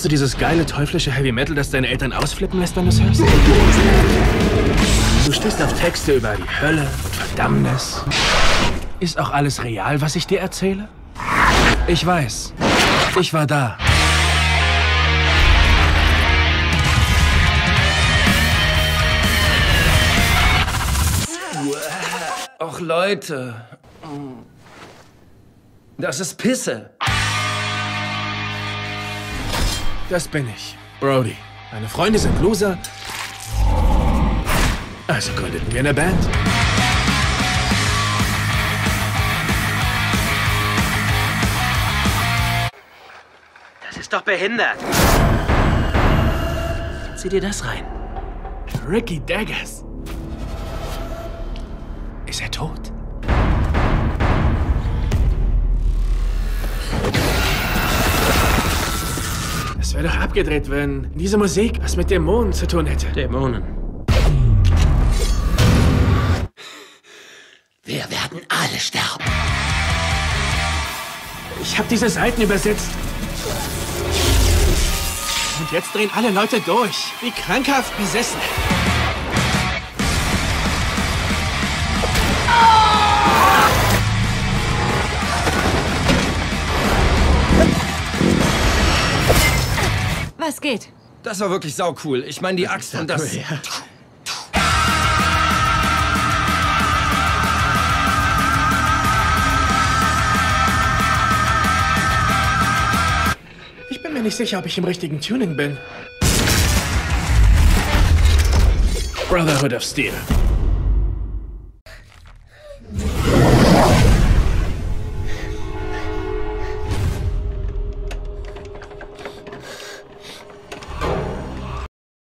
Kennst du dieses geile, teuflische Heavy Metal, das deine Eltern ausflippen lässt, wenn du es hörst? Du stehst auf Texte über die Hölle und Verdammnis. Ist auch alles real, was ich dir erzähle? Ich weiß. Ich war da. Och, Leute. Das ist Pisse. Das bin ich, Brody. Meine Freunde sind Loser. Also gründeten wir eine Band. Das ist doch behindert. Zieh dir das rein. Ricky Daggers. Ist er tot? Es wäre doch abgedreht, wenn diese Musik was mit Dämonen zu tun hätte. Dämonen. Wir werden alle sterben. Ich habe diese Seiten übersetzt. Und jetzt drehen alle Leute durch, wie krankhaft besessen. Was geht? Das war wirklich saucool. Ich meine, die Axt und das... Ich bin mir nicht sicher, ob ich im richtigen Tuning bin. Brotherhood of Steel.